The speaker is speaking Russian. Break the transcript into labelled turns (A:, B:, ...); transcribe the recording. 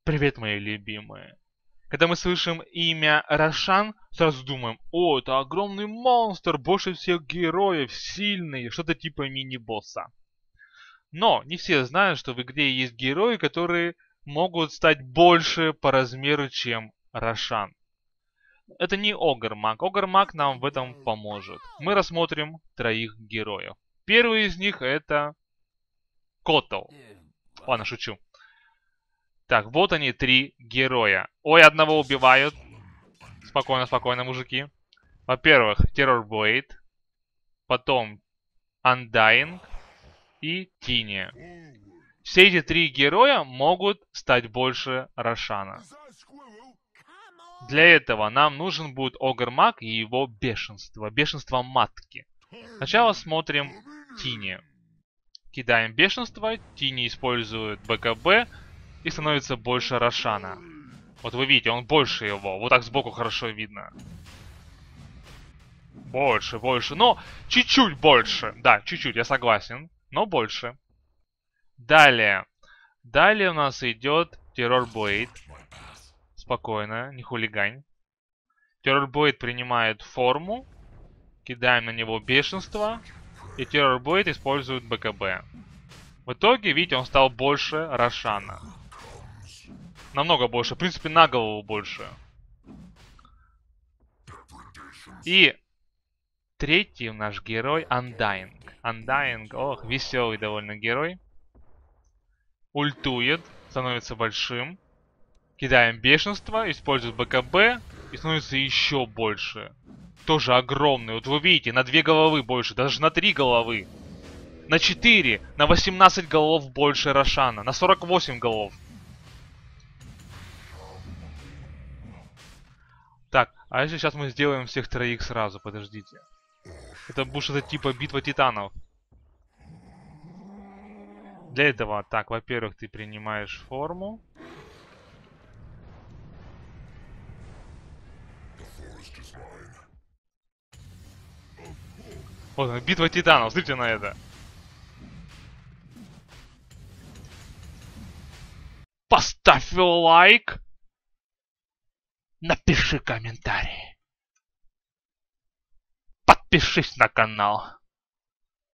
A: Привет, мои любимые. Когда мы слышим имя Рошан, сразу думаем: о, это огромный монстр, больше всех героев, сильный, что-то типа мини-босса. Но не все знают, что в игре есть герои, которые могут стать больше по размеру, чем Рошан. Это не Огр-маг. Огр-маг нам в этом поможет. Мы рассмотрим троих героев. Первый из них это Котл. Ладно, шучу. Так, вот они, три героя. Ой, одного убивают. Спокойно, спокойно, мужики. Во-первых, Terror Blade. Потом Undying и Тини. Все эти три героя могут стать больше Рошана. Для этого нам нужен будет Огр-маг и его бешенство. Бешенство матки. Сначала смотрим Тини. Кидаем бешенство. Тини использует БКБ и становится больше Рошана. Вот вы видите, он больше его. Вот так сбоку хорошо видно. Больше, больше. Но чуть-чуть больше. Да, чуть-чуть, я согласен. Но больше. Далее. Далее у нас идет Terror Blade. Спокойно, не хулигань. Terror Blade принимает форму. Кидаем на него бешенство. И Terror Blade использует БКБ. В итоге, видите, он стал больше Рошана. Намного больше. В принципе, на голову больше. И третий наш герой Undying. Undying, ох, веселый довольно герой. Ультует, становится большим. Кидаем бешенство, использует БКБ и становится еще больше. Тоже огромный. Вот вы видите, на 2 головы больше, даже на 3 головы. На 4, на 18 голов больше Рошана, на 48 голов. Так, а если сейчас мы сделаем всех троих сразу, подождите. Это будет что-то типа битва титанов. Для этого, так, во-первых, ты принимаешь форму. Вот, битва титанов, смотрите на это. Поставь лайк. Напиши комментарий. Подпишись на канал.